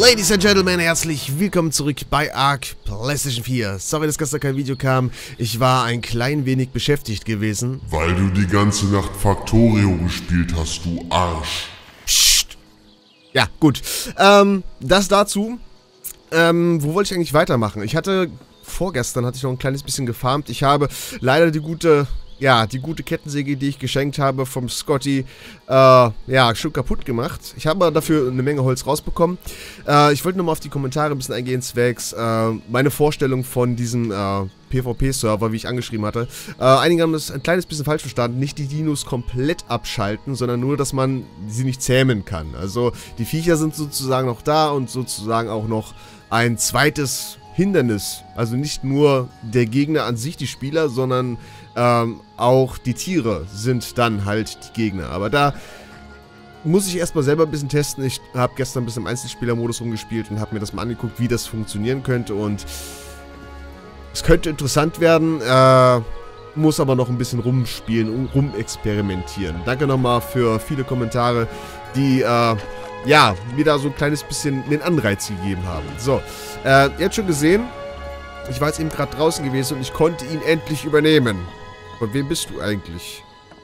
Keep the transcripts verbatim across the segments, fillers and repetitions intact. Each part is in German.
Ladies and Gentlemen, herzlich willkommen zurück bei Ark PlayStation vier. Sorry, dass gestern kein Video kam. Ich war ein klein wenig beschäftigt gewesen. Weil du die ganze Nacht Factorio gespielt hast, du Arsch. Psst. Ja, gut. Ähm, das dazu. Ähm, wo wollte ich eigentlich weitermachen? Ich hatte, vorgestern hatte ich noch ein kleines bisschen gefarmt. Ich habe leider die gute... Ja, die gute Kettensäge, die ich geschenkt habe vom Scotty, äh, ja, schon kaputt gemacht. Ich habe dafür eine Menge Holz rausbekommen. Äh, ich wollte nochmal auf die Kommentare ein bisschen eingehen, zwecks äh, meine Vorstellung von diesem äh, PvP-Server, wie ich angeschrieben hatte. Äh, einige haben das ein kleines bisschen falsch verstanden. Nicht die Dinos komplett abschalten, sondern nur, dass man sie nicht zähmen kann. Also, die Viecher sind sozusagen noch da und sozusagen auch noch ein zweites Hindernis. Also nicht nur der Gegner an sich, die Spieler, sondern ähm, auch die Tiere sind dann halt die Gegner. Aber da muss ich erstmal selber ein bisschen testen. Ich habe gestern ein bisschen im Einzelspielermodus rumgespielt und habe mir das mal angeguckt, wie das funktionieren könnte. Und es könnte interessant werden, äh, muss aber noch ein bisschen rumspielen und rumexperimentieren. Danke nochmal für viele Kommentare, die äh, ja, mir da so ein kleines bisschen den Anreiz gegeben haben. So, äh, ihr habt schon gesehen, ich war jetzt eben gerade draußen gewesen und ich konnte ihn endlich übernehmen. Von wem bist du eigentlich?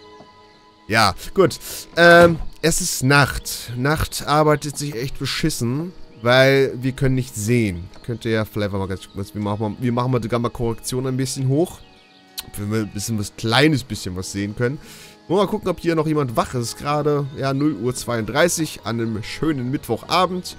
Ja, gut. Ähm, es ist Nacht. Nacht arbeitet sich echt beschissen, weil wir können nicht sehen. Könnt ihr ja vielleicht mal ganz kurz, wir machen mal, wir machen mal die Gamma-Korrektion ein bisschen hoch. Wenn wir ein bisschen was, kleines bisschen was sehen können. Mal gucken, ob hier noch jemand wach ist. Es ist gerade, ja, null Uhr zweiunddreißig an einem schönen Mittwochabend.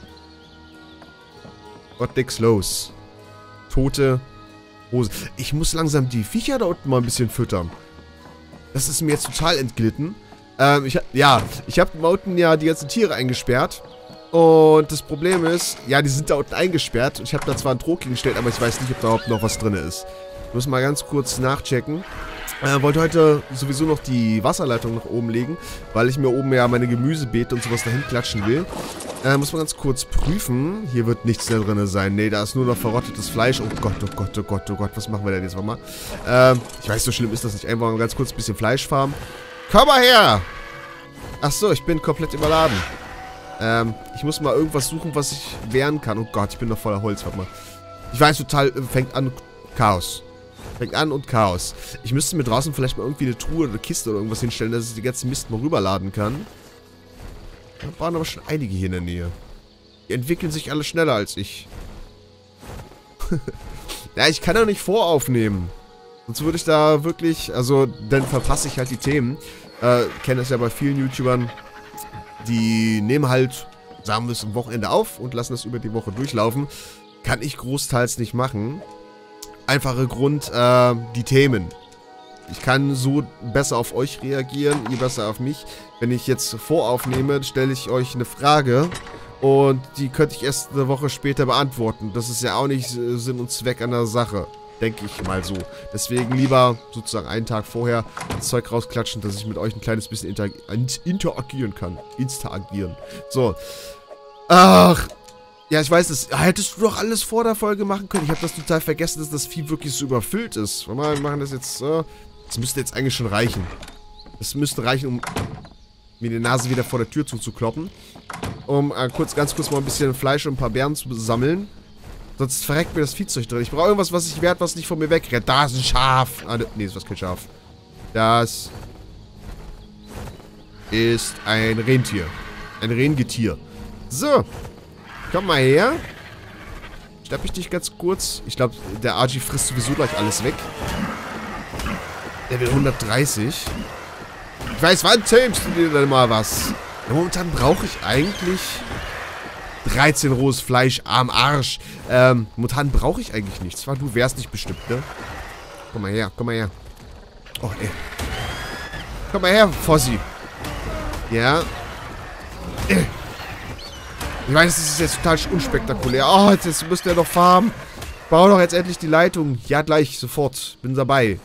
Gott, nix los. Tote Hose. Ich muss langsam die Viecher da unten mal ein bisschen füttern. Das ist mir jetzt total entglitten. Ähm, ich, ja, ich habe da unten ja die ganzen Tiere eingesperrt. Und das Problem ist, ja, die sind da unten eingesperrt. Ich habe da zwar einen Trog hingestellt, aber ich weiß nicht, ob da überhaupt noch was drin ist. Ich muss mal ganz kurz nachchecken. Äh, wollte heute sowieso noch die Wasserleitung nach oben legen, weil ich mir oben ja meine Gemüsebeete und sowas dahin klatschen will. Äh, muss man ganz kurz prüfen. Hier wird nichts da drin sein. Ne, da ist nur noch verrottetes Fleisch. Oh Gott, oh Gott, oh Gott, oh Gott. Was machen wir denn jetzt mal? Äh, ich weiß, so schlimm ist das nicht. Einfach mal ganz kurz ein bisschen Fleisch farmen. Komm mal her! Achso, ich bin komplett überladen. Ähm, ich muss mal irgendwas suchen, was ich wehren kann. Oh Gott, ich bin noch voller Holz. Warte mal. Ich weiß total, fängt an Chaos. Fängt an und Chaos. Ich müsste mir draußen vielleicht mal irgendwie eine Truhe oder eine Kiste oder irgendwas hinstellen, dass ich die ganzen Mist mal rüberladen kann. Da waren aber schon einige hier in der Nähe. Die entwickeln sich alle schneller als ich. Ja, ich kann ja nicht voraufnehmen. Sonst würde ich da wirklich, also, dann verpasse ich halt die Themen. Äh, kenne das ja bei vielen YouTubern. Die nehmen halt, sagen wir es, am Wochenende auf und lassen das über die Woche durchlaufen. Kann ich großteils nicht machen. Einfacher Grund, äh, die Themen. Ich kann so besser auf euch reagieren, ihr besser auf mich. Wenn ich jetzt voraufnehme, stelle ich euch eine Frage und die könnte ich erst eine Woche später beantworten. Das ist ja auch nicht Sinn und Zweck an der Sache, denke ich mal so. Deswegen lieber sozusagen einen Tag vorher das Zeug rausklatschen, dass ich mit euch ein kleines bisschen inter interagieren kann. Instagieren. So. Ach. Ja, ich weiß es. Hättest du doch alles vor der Folge machen können. Ich habe das total vergessen, dass das Vieh wirklich so überfüllt ist. Wir machen das jetzt. Äh, das müsste jetzt eigentlich schon reichen. Das müsste reichen, um mir die Nase wieder vor der Tür zuzukloppen. Um äh, kurz, ganz kurz mal ein bisschen Fleisch und ein paar Beeren zu sammeln. Sonst verreckt mir das Viehzeug drin. Ich brauche irgendwas, was ich wert, was nicht von mir wegrennt. Da ist ein Schaf. Ah, nee, das ist kein Schaf. Das ist ein Rentier. Ein Rengetier. So. Komm mal her. Schnapp ich dich ganz kurz. Ich glaube, der Argy frisst sowieso gleich alles weg. Der will hundertdreißig. Ich weiß, wann zähmst du dir denn mal was? Ja, momentan brauche ich eigentlich dreizehn rohes Fleisch am Arsch. Ähm, momentan brauche ich eigentlich nichts. Zwar, du wärst nicht bestimmt, ne? Komm mal her, komm mal her. Oh, ey. Komm mal her, Fossi. Ja. Äh. Ich weiß, das ist jetzt total unspektakulär. Oh, jetzt, jetzt müsst ihr doch farmen. Bau doch jetzt endlich die Leitung. Ja, gleich, sofort. Bin dabei.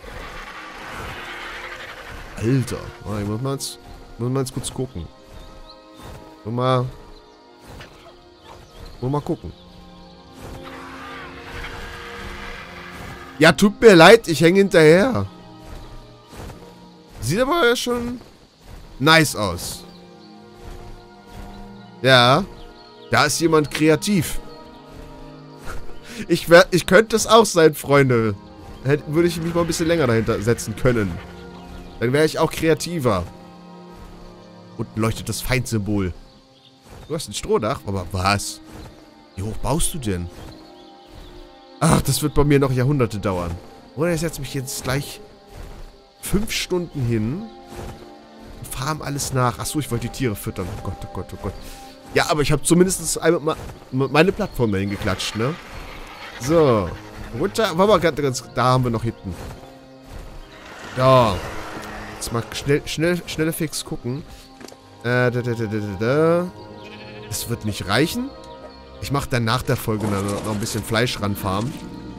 Alter. Oh, ich muss mal jetzt, muss mal jetzt kurz gucken. Nur mal... Nur mal gucken. Ja, tut mir leid, ich hänge hinterher. Sieht aber schon nice aus. Ja. Da ist jemand kreativ. Ich, wär, ich könnte es auch sein, Freunde. Hätte, würde ich mich mal ein bisschen länger dahinter setzen können. Dann wäre ich auch kreativer. Unten leuchtet das Feindsymbol. Du hast ein Strohdach? Aber was? Wie hoch baust du denn? Ach, das wird bei mir noch Jahrhunderte dauern. Oder ich setze mich jetzt gleich fünf Stunden hin und farm alles nach. Achso, ich wollte die Tiere füttern. Oh Gott, oh Gott, oh Gott. Ja, aber ich habe zumindest einmal meine Plattform dahin geklatscht, ne? So. Runter. Warte mal, ganz, da haben wir noch hinten. Ja. Jetzt mal schnell, schnell, schnell fix gucken. Äh, da, da, da, da, da. Das wird nicht reichen. Ich mache dann nach der Folge noch, noch ein bisschen Fleisch ranfarmen.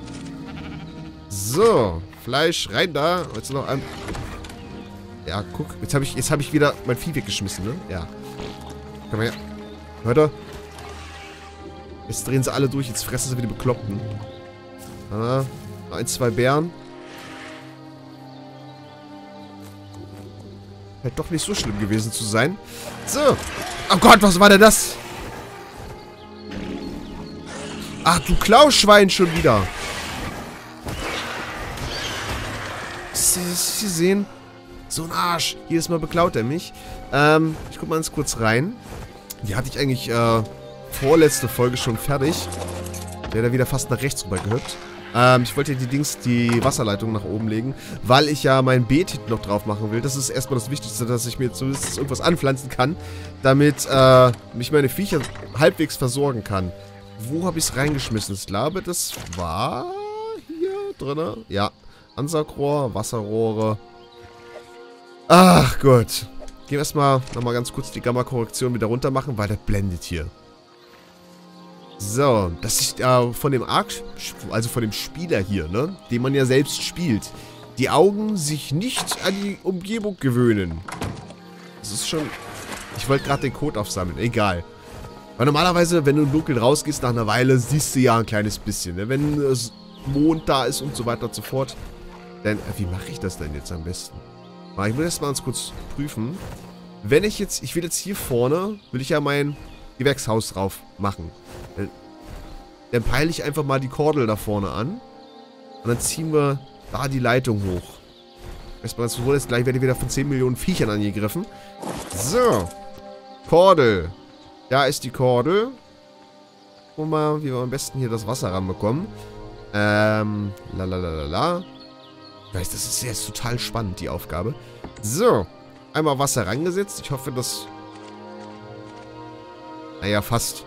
So. Fleisch rein da. Jetzt noch ein. Ja, guck. Jetzt habe ich, jetzt hab ich wieder mein Vieh weggeschmissen, ne? Ja. Komm her. Hört ihr? Jetzt drehen sie alle durch. Jetzt fressen sie wie die Bekloppten. Ah, noch ein, zwei Bären. Hätte doch nicht so schlimm gewesen zu sein. So. Oh Gott, was war denn das? Ach, du Klauschwein schon wieder. Hast du das gesehen? So ein Arsch. Jedes Mal beklaut er mich. Ähm, ich guck mal ganz kurz rein. Die hatte ich eigentlich, äh, vorletzte Folge schon fertig. Der da wieder fast nach rechts rüber gehüpft. Ähm, ich wollte die Dings, die Wasserleitung nach oben legen, weil ich ja mein Beet hinten noch drauf machen will. Das ist erstmal das Wichtigste, dass ich mir zumindest irgendwas anpflanzen kann, damit, äh, mich meine Viecher halbwegs versorgen kann. Wo habe ich es reingeschmissen? Ich glaube, das war hier drin. Ja. Ansaugrohr, Wasserrohre. Ach Gott. Gehen wir erstmal nochmal ganz kurz die Gamma-Korrektion wieder runter machen, weil das blendet hier. So, das ist äh, von dem Arc, also von dem Spieler hier, ne? Den man ja selbst spielt. Die Augen sich nicht an die Umgebung gewöhnen. Das ist schon... Ich wollte gerade den Code aufsammeln, egal. Weil normalerweise, wenn du im Dunkeln rausgehst, nach einer Weile siehst du ja ein kleines bisschen, ne? Wenn es Mond da ist und so weiter und so fort. Dann, äh, wie mache ich das denn jetzt am besten? Ich will das mal ganz kurz prüfen. Wenn ich jetzt, ich will jetzt hier vorne, will ich ja mein Gewächshaus drauf machen. Dann, dann peile ich einfach mal die Kordel da vorne an. Und dann ziehen wir da die Leitung hoch. Erstmal ganz froh, jetzt gleich werde ich wieder von zehn Millionen Viechern angegriffen. So. Kordel. Da ist die Kordel. Gucken wir mal, wie wir am besten hier das Wasser ranbekommen. Ähm, lalalala. Ich weiß, das ist jetzt total spannend, die Aufgabe. So. Einmal Wasser rangesetzt. Ich hoffe, dass... Naja, fast.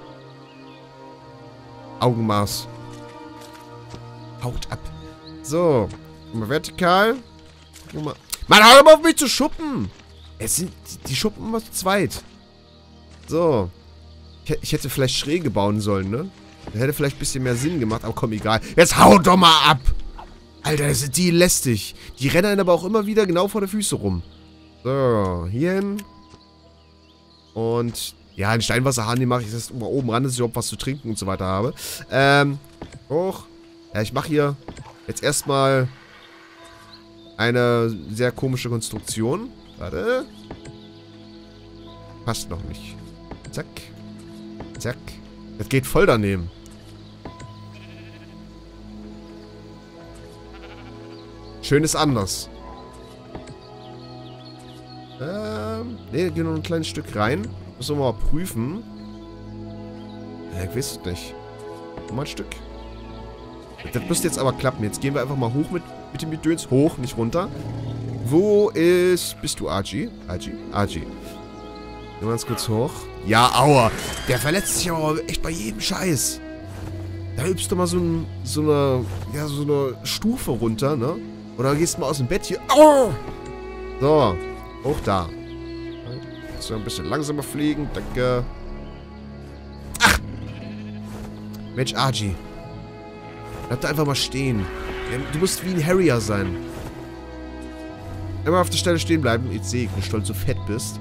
Augenmaß. Haut ab. So. Mal vertikal. Guck mal. Mann, hör mal auf mich zu schuppen! Es sind... Die schuppen immer zu zweit. So. Ich, ich hätte vielleicht Schräge bauen sollen, ne? Das hätte vielleicht ein bisschen mehr Sinn gemacht, aber komm, egal. Jetzt hau doch mal ab! Alter, sind die lästig. Die rennen aber auch immer wieder genau vor der Füße rum. So, hier hin. Und, ja, einen Steinwasserhahn, den mache ich jetzt mal oben ran, dass ich überhaupt was zu trinken und so weiter habe. Ähm, hoch. Ja, ich mache hier jetzt erstmal eine sehr komische Konstruktion. Warte. Passt noch nicht. Zack. Zack. Das geht voll daneben. Schön ist anders. Ähm, ne, gehen noch ein kleines Stück rein. Müssen wir mal prüfen. Ja, ich weiß es nicht. Mal ein Stück. Das müsste jetzt aber klappen. Jetzt gehen wir einfach mal hoch mit, mit dem Gedöns. Hoch, nicht runter. Wo ist... Bist du Archie? Archie? Archie. Gehen wir ganz kurz hoch. Ja, aua. Der verletzt sich aber echt bei jedem Scheiß. Da hüpfst du mal so, ein, so eine... Ja, so eine Stufe runter, ne? Oder gehst mal aus dem Bett hier. Oh! So. Hoch da. Jetzt ein bisschen langsamer fliegen. Danke. Ach! Mensch, Archie. Bleib da einfach mal stehen. Du musst wie ein Harrier sein. Immer auf der Stelle stehen bleiben. Jetzt sehe ich, wie stolz du fett bist.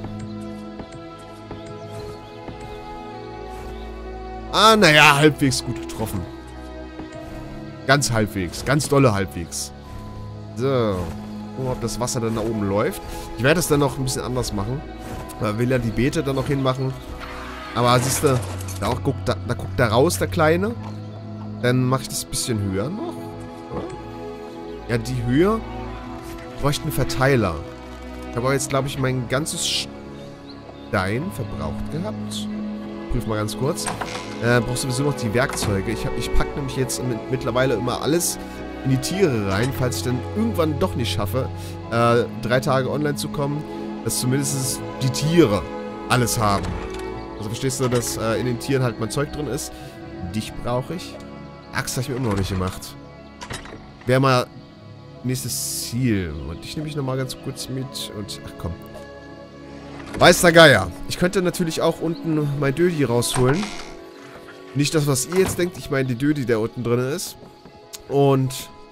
Ah, naja, halbwegs gut getroffen. Ganz halbwegs. Ganz dolle halbwegs. So. Gucken, ob das Wasser dann da oben läuft. Ich werde es dann noch ein bisschen anders machen. Da will er die Beete dann noch hinmachen. Aber siehst du, Da, auch guckt, da, da guckt er raus, der Kleine. Dann mache ich das ein bisschen höher noch. Ja, die Höhe. Ich bräuchte einen Verteiler. Ich habe aber jetzt, glaube ich, mein ganzes Stein verbraucht gehabt. Prüf mal ganz kurz. Äh, brauchst sowieso noch die Werkzeuge. Ich, hab, ich packe nämlich jetzt mit, mittlerweile immer alles in die Tiere rein, falls ich dann irgendwann doch nicht schaffe, äh, drei Tage online zu kommen, dass zumindest die Tiere alles haben. Also verstehst du, dass äh, in den Tieren halt mein Zeug drin ist? Dich brauche ich. Axt habe ich mir immer noch nicht gemacht. Wäre mal nächstes Ziel. Und dich nehme ich nochmal ganz kurz mit. Und, ach komm. Weiß der Geier. Ich könnte natürlich auch unten mein Dödi rausholen. Nicht das, was ihr jetzt denkt. Ich meine die Dödi, der unten drin ist. Und...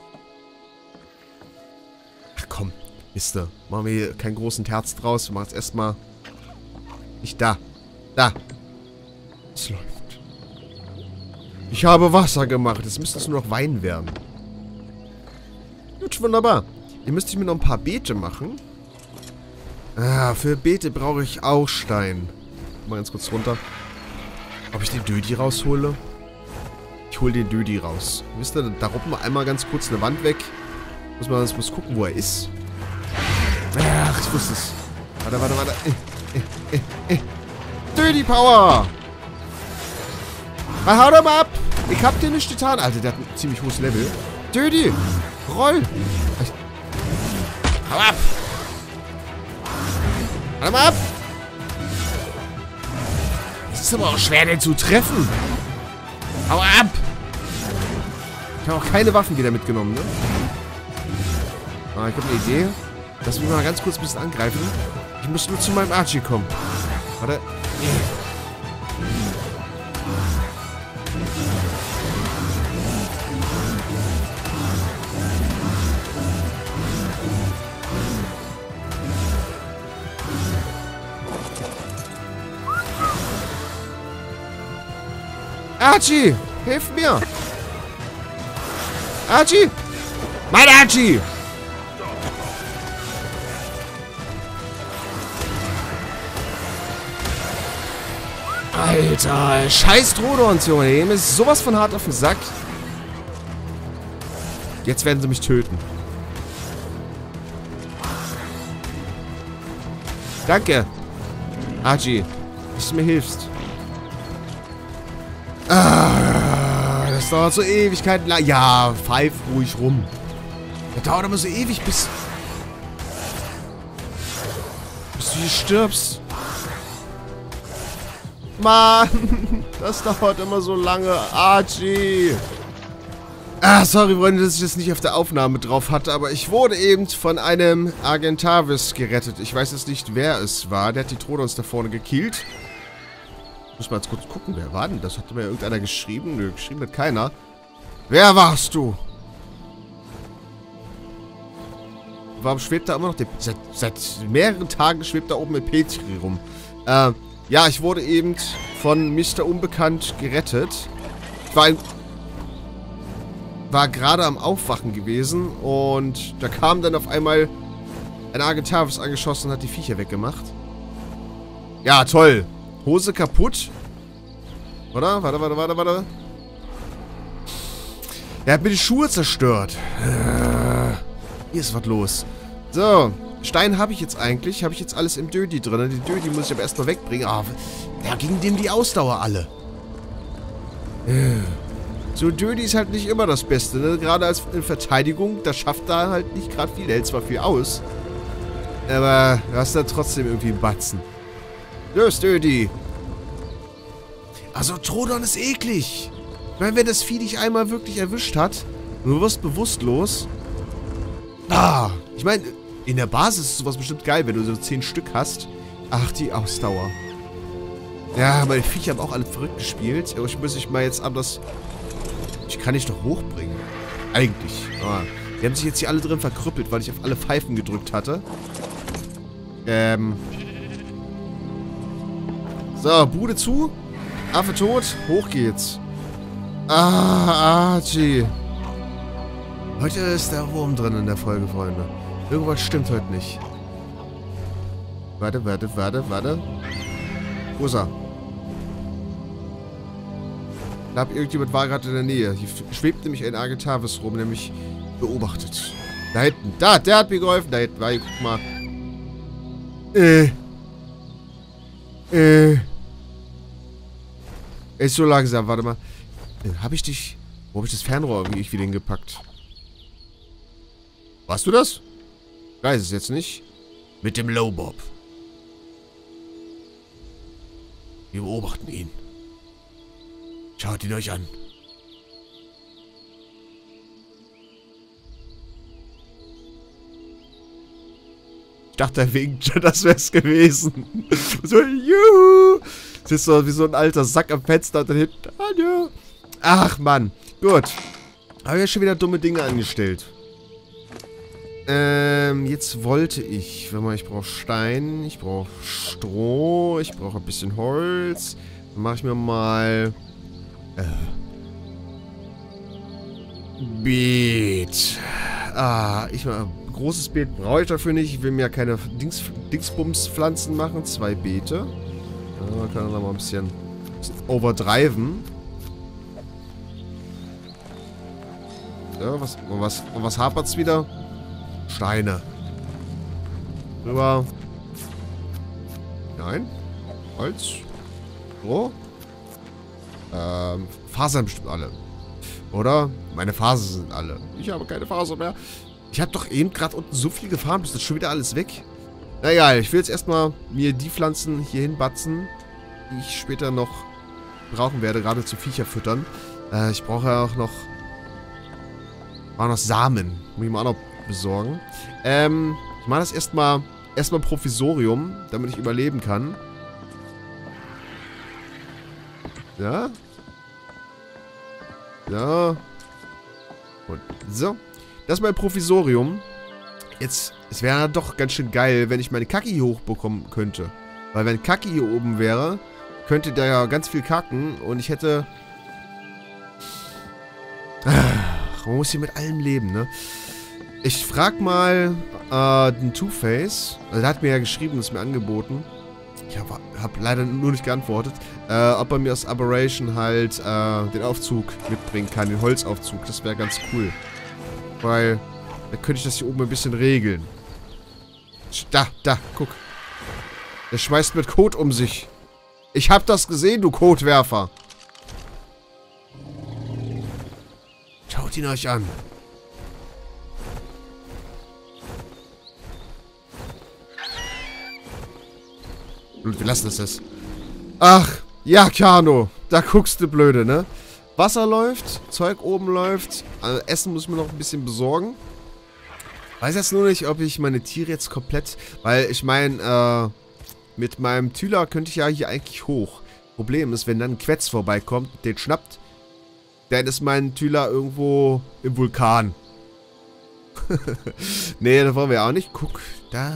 Ach komm. Miste. Machen wir hier keinen großen Terz draus. Wir machen es erstmal... Nicht da. Da. Es läuft. Ich habe Wasser gemacht. Jetzt müsste es nur noch Wein werden. Gut, wunderbar. Hier müsste ich mir noch ein paar Beete machen. Ah, für Beete brauche ich auch Stein. Mal ganz kurz runter. Ob ich den Dödi raushole? Ich hole den Dödi raus. Wisst ihr, da ruppen wir einmal ganz kurz eine Wand weg. Muss man muss gucken, wo er ist. Ach, ich wusste es. Warte, warte, warte. Äh, äh, äh. Dödi Power! Mal hau doch mal ab! Ich hab dir nicht getan. Alter, der hat ein ziemlich hohes Level. Dödi! Roll! Ich... Hau ab! Hau mal ab! Es ist aber auch schwer, den zu treffen. Hau ab! Ich habe auch keine Waffen wieder mitgenommen, ne? Ah, ich habe eine Idee. Lass mich mal ganz kurz ein bisschen angreifen. Ich muss nur zu meinem Archie kommen. Warte. Archie! Hilf mir! Archie! Mein Archie! Alter, scheiß Trodons, Junge. Dem ist sowas von hart auf den Sack. Jetzt werden sie mich töten. Danke. Archie, dass du mir hilfst. Ah, das dauert so Ewigkeiten lang. Ja, pfeif ruhig rum. Das dauert immer so ewig, bis... bis du hier stirbst. Mann, das dauert immer so lange. Archie. Ah, sorry, Freunde, dass ich das nicht auf der Aufnahme drauf hatte, aber ich wurde eben von einem Argentavis gerettet. Ich weiß jetzt nicht, wer es war. Der hat die Trodons da vorne gekillt. Muss mal jetzt kurz gucken, wer war denn das? Hat mir irgendeiner geschrieben? Nö, geschrieben hat keiner. Wer warst du? Warum schwebt da immer noch der... Seit, seit mehreren Tagen schwebt da oben ein Petri rum. Äh... Ja, ich wurde eben von Mister Unbekannt gerettet. Ich war, war gerade am Aufwachen gewesen und da kam dann auf einmal ein Argentavis angeschossen und hat die Viecher weggemacht. Ja, toll. Hose kaputt. Oder? Warte, warte, warte, warte. Er hat mir die Schuhe zerstört. Hier ist was los. So. Stein habe ich jetzt eigentlich. Habe ich jetzt alles im Dödi drin. Die Dödi muss ich aber erstmal wegbringen. Ah, da ging dem die Ausdauer alle. So, Dödi ist halt nicht immer das Beste, ne? Gerade als in Verteidigung, da schafft da halt nicht gerade viel. Der hält zwar viel aus. Aber du hast da trotzdem irgendwie einen Batzen. Los, Dödi. Also, Trodon ist eklig. Ich meine, wenn das Vieh dich einmal wirklich erwischt hat, du wirst bewusstlos. Ah, ich meine... In der Basis ist sowas bestimmt geil, wenn du so zehn Stück hast. Ach, die Ausdauer. Ja, meine Viecher haben auch alle verrückt gespielt. Aber ich muss mich mal jetzt anders... Ich kann dich doch hochbringen. Eigentlich. Aber die haben sich jetzt hier alle drin verkrüppelt, weil ich auf alle Pfeifen gedrückt hatte. Ähm. So, Bude zu. Affe tot. Hoch geht's. Ah, Archie. Heute ist der Wurm drin in der Folge, Freunde. Irgendwas stimmt heute nicht. Warte, warte, warte, warte. Wo ist er? Ich glaube, irgendjemand war gerade in der Nähe. Hier schwebt nämlich ein Argentavis rum, nämlich beobachtet. Da hinten. Da, der hat mir geholfen. Da hinten war ich. Guck mal. Äh. Äh. Ist so langsam. Warte mal. Hab ich dich... Wo hab ich das Fernrohr irgendwie wieder hingepackt? Warst du das? Ich weiß es jetzt nicht. Mit dem Lowbob. Wir beobachten ihn. Schaut ihn euch an. Ich dachte, er winkt. Das wär's gewesen. So, juhu. Das ist so wie so ein alter Sack am Fenster und dann hinten. Hallo. Ach, Mann. Gut. Habe ja schon wieder dumme Dinge angestellt. Ähm, jetzt wollte ich, wenn man, ich brauche Stein, ich brauche Stroh, ich brauche ein bisschen Holz. Dann mache ich mir mal äh, Beet. Ah, ich mal großes Beet brauche ich dafür nicht. Ich will mir ja keine Dings, Dingsbums-Pflanzen machen. Zwei Beete. Ja, man kann dann mal ein bisschen, ein bisschen overdriven. Ja, was, was, was hapert's wieder? Steine. Rüber. Nein. Holz. So. Ähm, Fasern bestimmt alle. Oder? Meine Fasern sind alle. Ich habe keine Faser mehr. Ich habe doch eben gerade unten so viel gefahren, bis das schon wieder alles weg. Na egal, ich will jetzt erstmal mir die Pflanzen hier hinbatzen, die ich später noch brauchen werde, gerade zu Viecher füttern. Äh, ich brauche ja auch noch, auch noch Samen. Muss ich mal auch noch besorgen. Ähm, ich mache das erstmal erstmal Provisorium, damit ich überleben kann. Ja. Ja. Und so. Das ist mein Provisorium. Jetzt, es wäre doch ganz schön geil, wenn ich meine Kacke hier hochbekommen könnte. Weil wenn Kacke hier oben wäre, könnte der ja ganz viel kacken und ich hätte... Ach, man muss hier mit allem leben, ne? Ich frag mal äh, den Two-Face. Also der hat mir ja geschrieben, das ist mir angeboten. Ich habe hab leider nur nicht geantwortet. Äh, ob er mir aus Aberration halt äh, den Aufzug mitbringen kann, den Holzaufzug. Das wäre ganz cool. Weil, da könnte ich das hier oben ein bisschen regeln. Da, da, guck. Der schmeißt mit Kot um sich. Ich hab das gesehen, du Kotwerfer. Schaut ihn euch an. Und wir lassen das jetzt. Ach, ja, Kano. Da guckst du blöde, ne? Wasser läuft, Zeug oben läuft. Also Essen muss ich mir noch ein bisschen besorgen. Weiß jetzt nur nicht, ob ich meine Tiere jetzt komplett... Weil ich meine, äh, mit meinem Tüler könnte ich ja hier eigentlich hoch. Problem ist, wenn dann ein Quetz vorbeikommt, den schnappt, dann ist mein Tüler irgendwo im Vulkan. Nee, das wollen wir auch nicht. Guck, da...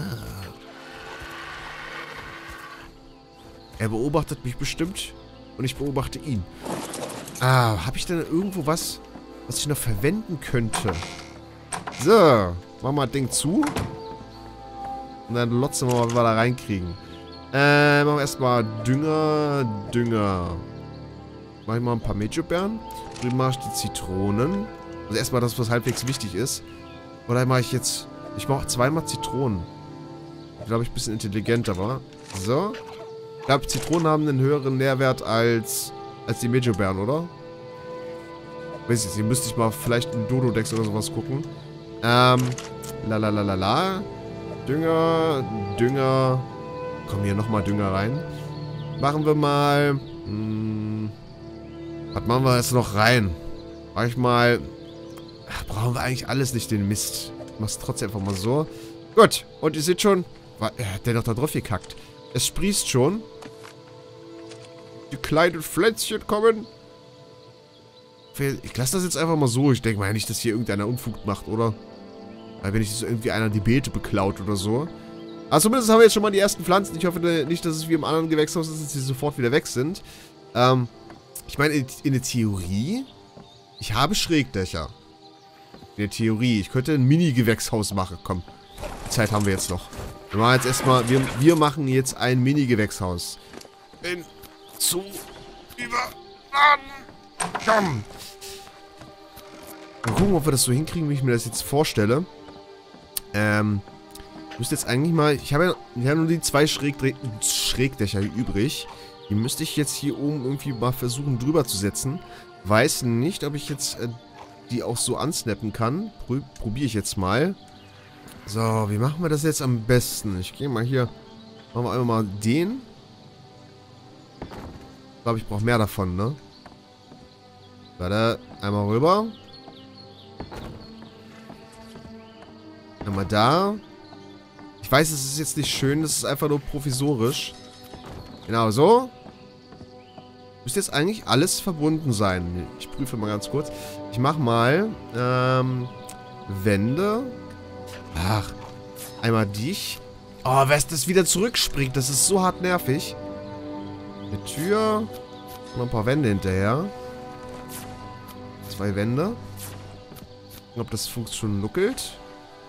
Er beobachtet mich bestimmt und ich beobachte ihn. Ah, habe ich denn irgendwo was, was ich noch verwenden könnte? So, machen wir das Ding zu. Und dann lotzen wir mal, was wir da reinkriegen. Äh, machen wir erstmal Dünger, Dünger. Mache ich mal ein paar Mejobeeren. Drüben mache ich die Zitronen. Also erstmal das, was halbwegs wichtig ist. Oder mache ich jetzt... Ich mache zweimal Zitronen. Ich glaube, ich ein bisschen intelligenter war. So. Ich glaube, Zitronen haben einen höheren Nährwert als, als die Mejobeeren, oder? Weiß ich jetzt, hier müsste ich mal vielleicht einen Dododex oder sowas gucken. Ähm, lalalala. Dünger, Dünger. Komm, hier nochmal Dünger rein. Machen wir mal, hm, was machen wir jetzt noch rein? Mach ich mal, ach, brauchen wir eigentlich alles nicht, den Mist. Ich mach's trotzdem einfach mal so. Gut, und ihr seht schon, war, er hat der noch da drauf gekackt. Es sprießt schon. Die kleinen Pflänzchen kommen. Ich lasse das jetzt einfach mal so. Ich denke mal nicht, dass hier irgendeiner Unfug macht, oder? Weil wenn nicht so irgendwie einer die Beete beklaut oder so. Aber zumindest haben wir jetzt schon mal die ersten Pflanzen. Ich hoffe nicht, dass es wie im anderen Gewächshaus ist, dass sie sofort wieder weg sind. Ähm, ich meine, in, in der Theorie, ich habe Schrägdächer. In der Theorie. Ich könnte ein Mini-Gewächshaus machen. Komm, die Zeit haben wir jetzt noch. Wir machen jetzt erstmal, wir, wir machen jetzt ein Mini-Gewächshaus. Bin zu überladen. Komm! Mal gucken, ob wir das so hinkriegen, wie ich mir das jetzt vorstelle. Ähm, ich müsste jetzt eigentlich mal... Ich habe ja, ich habe nur die zwei Schrägdre Schrägdächer hier übrig. Die müsste ich jetzt hier oben irgendwie mal versuchen drüber zu setzen. Weiß nicht, ob ich jetzt äh, die auch so ansnappen kann. Pro Probiere ich jetzt mal. So, wie machen wir das jetzt am besten? Ich gehe mal hier... Machen wir einfach mal den. Ich glaube, ich brauche mehr davon, ne? Warte, einmal rüber. Einmal da. Ich weiß, es ist jetzt nicht schön, das ist einfach nur provisorisch. Genau, so. Müsste jetzt eigentlich alles verbunden sein. Ich prüfe mal ganz kurz. Ich mache mal ähm, Wände. Ach, einmal dich. Oh, wer ist das wieder zurückspringt, das ist so hart nervig. Eine Tür. Noch ein paar Wände hinterher. Zwei Wände. Ob das schon nuckelt.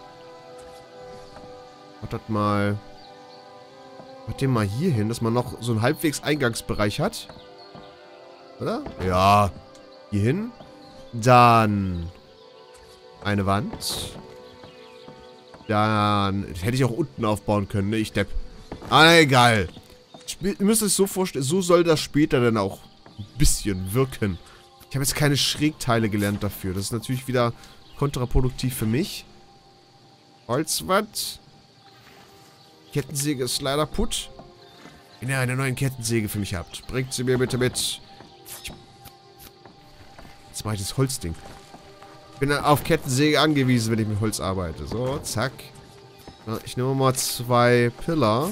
Mach das mal... Mach den mal hier hin, dass man noch so einen halbwegs Eingangsbereich hat. Oder? Ja. Hier hin. Dann... Eine Wand. Dann... Das hätte ich auch unten aufbauen können, ne? Ich depp. Ah, egal. Ihr müsst es so vorstellen, so soll das später dann auch ein bisschen wirken. Ich habe jetzt keine Schrägteile gelernt dafür. Das ist natürlich wieder kontraproduktiv für mich. Holzwand. Kettensäge ist leider putt. Wenn ihr eine neue Kettensäge für mich habt, bringt sie mir bitte mit. Ich jetzt mache ich das Holzding. Ich bin auf Kettensäge angewiesen, wenn ich mit Holz arbeite. So, zack. Ich nehme mal zwei Pillar.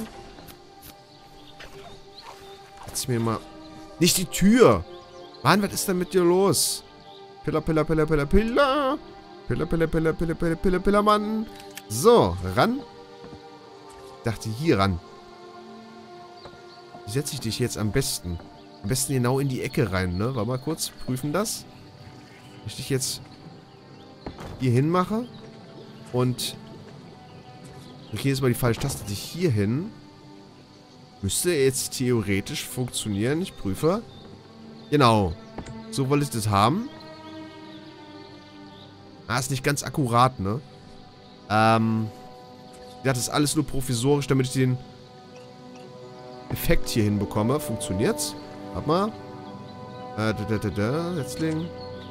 Jetzt mir mal... Nicht die Tür! Mann, was ist denn mit dir los? Pillar, Pillar, Pillar, Pillar, Pillar. Pillar, Pillar, Pillar, Pillar, Pillar, Pillar, Pillar, Mann. So, ran. Ich dachte, hier ran. Wie setze ich dich jetzt am besten? Am besten genau in die Ecke rein, ne? Warte mal kurz, prüfen das. Wenn ich dich jetzt hier hin mache und okay, jetzt mal die falsche Taste, dich hier hin. Müsste jetzt theoretisch funktionieren. Ich prüfe. Genau. So wollte ich das haben. Ah, ist nicht ganz akkurat, ne? Ähm. Ja, das ist alles nur provisorisch, damit ich den Effekt hier hinbekomme. Funktioniert's? Warte mal. Äh, da, da, da, da. Setzling.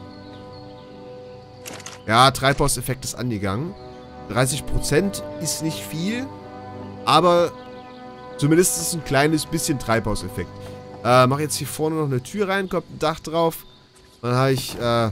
Ja, Treibhauseffekt ist angegangen. dreißig Prozent ist nicht viel. Aber zumindest ist es ein kleines bisschen Treibhauseffekt. Äh, mach jetzt hier vorne noch eine Tür rein, kommt ein Dach drauf. Dann habe ich, äh,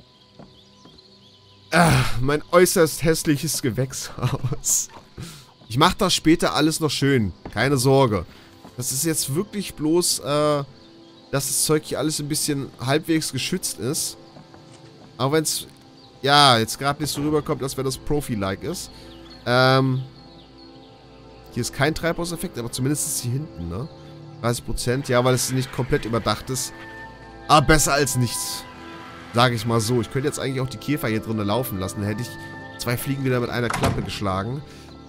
äh, mein äußerst hässliches Gewächshaus. Ich mache das später alles noch schön. Keine Sorge. Das ist jetzt wirklich bloß, äh, dass das Zeug hier alles ein bisschen halbwegs geschützt ist. Auch wenn es, ja, jetzt gerade nicht so rüberkommt, als wenn das Profi-like ist. Ähm, hier ist kein Treibhauseffekt, aber zumindest ist hier hinten, ne? dreißig Prozent, ja, weil es nicht komplett überdacht ist. Aber besser als nichts. Sage ich mal so. Ich könnte jetzt eigentlich auch die Käfer hier drinnen laufen lassen. Dann hätte ich zwei Fliegen wieder mit einer Klappe geschlagen.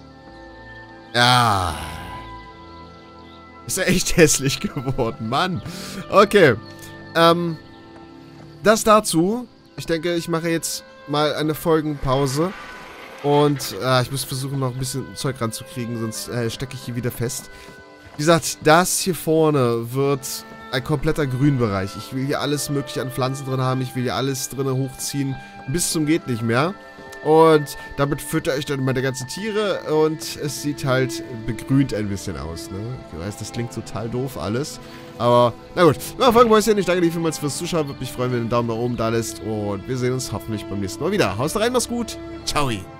Ja. Ist ja echt hässlich geworden, Mann. Okay. Ähm, das dazu. Ich denke, ich mache jetzt mal eine Folgenpause. Und äh, ich muss versuchen, noch ein bisschen Zeug ranzukriegen, sonst äh, stecke ich hier wieder fest. Wie gesagt, das hier vorne wird ein kompletter Grünbereich. Ich will hier alles mögliche an Pflanzen drin haben. Ich will hier alles drin hochziehen. Bis zum geht nicht mehr. Und damit fütter ich dann meine ganzen Tiere. Und es sieht halt begrünt ein bisschen aus, ne? Ich weiß, das klingt total doof alles. Aber, na gut. Na, Folgenmäuschen, ich danke dir vielmals fürs Zuschauen. Würde mich freuen, wenn du einen Daumen nach oben da lässt. Und wir sehen uns hoffentlich beim nächsten Mal wieder. Haust rein, mach's gut. Ciao.